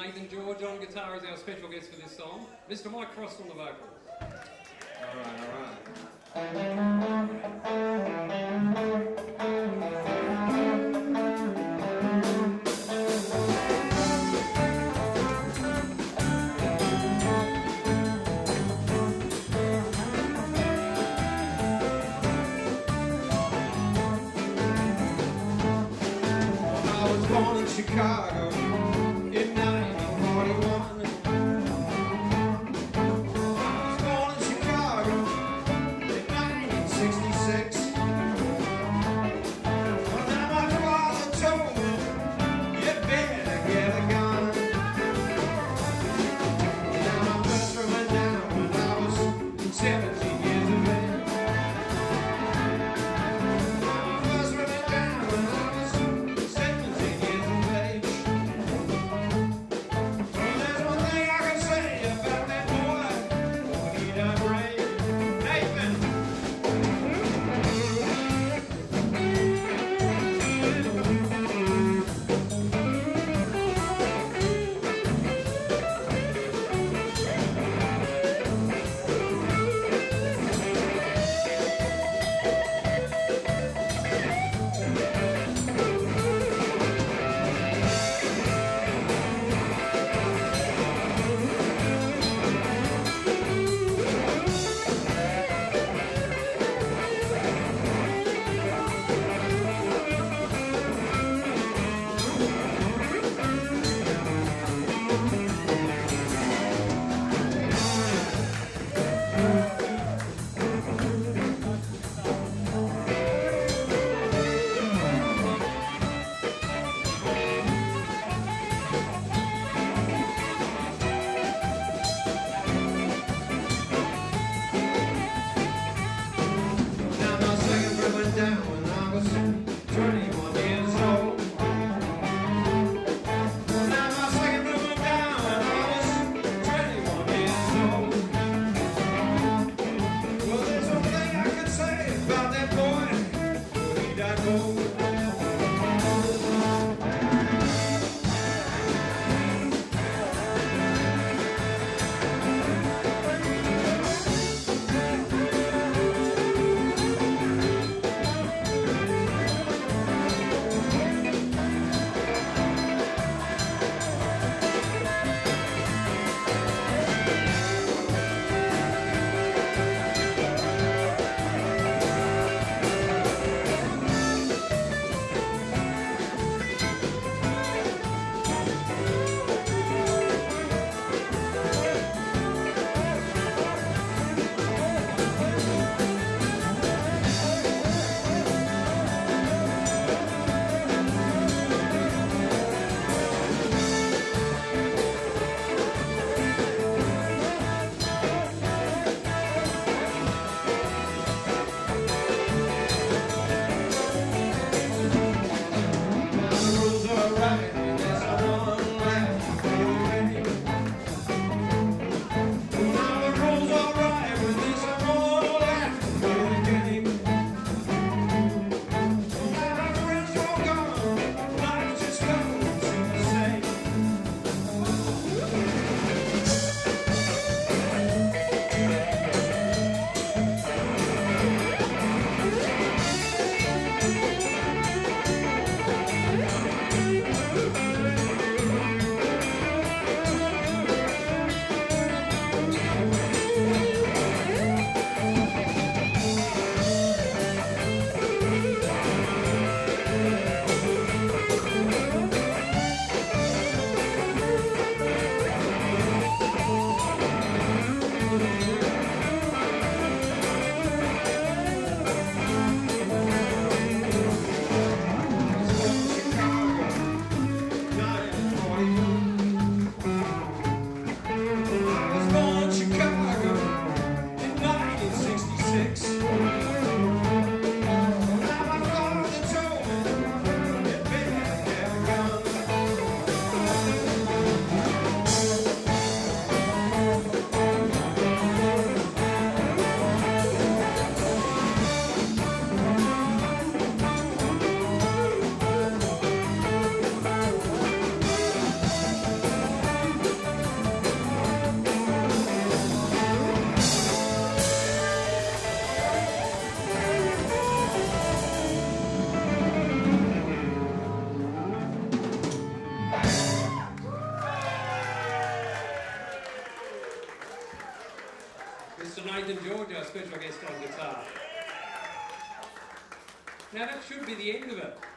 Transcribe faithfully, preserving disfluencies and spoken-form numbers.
Nathan George on guitar as our special guest for this song. Mister Mike Frost on the vocals. All right, all right. I was born in Chicago in nineteen forty-one. I was born in Chicago in nineteen sixty-six. Well, now my father told me, you better get a gun. Now my first went down when I was seventeen years of age. Down when I was twenty-one years old. Now my second room went down when I was twenty-one years old. Well, there's one thing I can say about that boy. He died cold. Mister Nathan George, our special guest on guitar. Now that should be the end of it.